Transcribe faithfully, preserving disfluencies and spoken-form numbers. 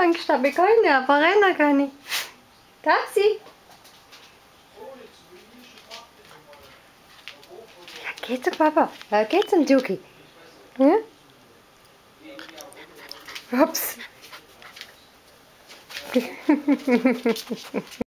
Angst habe, ich kann nicht, aber rennen kann ich. Taxi! Ja, geht's zum Papa? Ja, geht's zum Juki? Ja? Ups.